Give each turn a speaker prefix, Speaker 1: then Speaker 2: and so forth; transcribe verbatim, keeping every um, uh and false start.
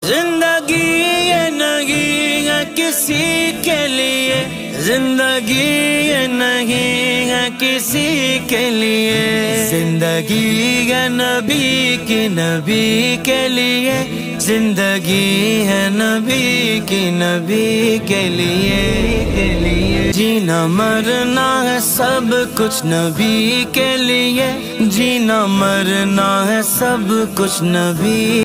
Speaker 1: जिंदगी ये नहीं है किसी के लिए, जिंदगी ये नहीं है किसी के लिए, जिंदगी है नबी की नबी के लिए, जिंदगी है नबी की नबी के लिए, के लिए। जीना मरना है सब कुछ नबी के लिए, जीना मरना है सब कुछ नबी